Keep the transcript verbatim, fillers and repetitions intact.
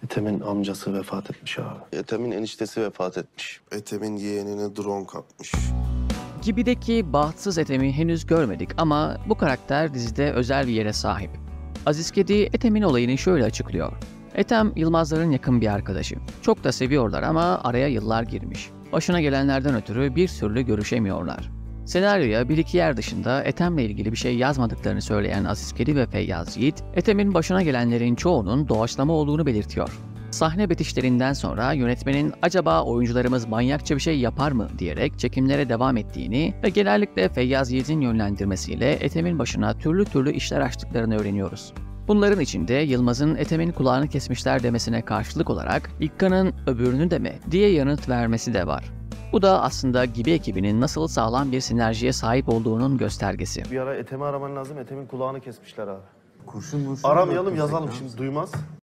Ethem'in amcası vefat etmiş abi. Ethem'in eniştesi vefat etmiş. Ethem'in yeğenine drone kapmış. Gibi'deki bahtsız Ethem'i henüz görmedik ama bu karakter dizide özel bir yere sahip. Aziz Kedi Ethem'in olayını şöyle açıklıyor. Ethem, Yılmazların yakın bir arkadaşı. Çok da seviyorlar ama araya yıllar girmiş. Başına gelenlerden ötürü bir türlü görüşemiyorlar. Senaryoya bir iki yer dışında Ethem'le ilgili bir şey yazmadıklarını söyleyen Aziz Kedi ve Feyyaz Yiğit, Ethem'in başına gelenlerin çoğunun doğaçlama olduğunu belirtiyor. Sahne bitişlerinden sonra yönetmenin acaba oyuncularımız manyakça bir şey yapar mı diyerek çekimlere devam ettiğini ve genellikle Feyyaz Yiğit'in yönlendirmesiyle Ethem'in başına türlü türlü işler açtıklarını öğreniyoruz. Bunların içinde Yılmaz'ın Ethem'in kulağını kesmişler demesine karşılık olarak İkka'nın öbürünü de mi diye yanıt vermesi de var. Bu da aslında Gibi ekibinin nasıl sağlam bir sinerjiye sahip olduğunun göstergesi. Bir ara Ethem'i araman lazım. Ethem'in kulağını kesmişler abi. Kurşun murşun Aramayalım, dökmüşsek yazalım ya. şimdi duymaz.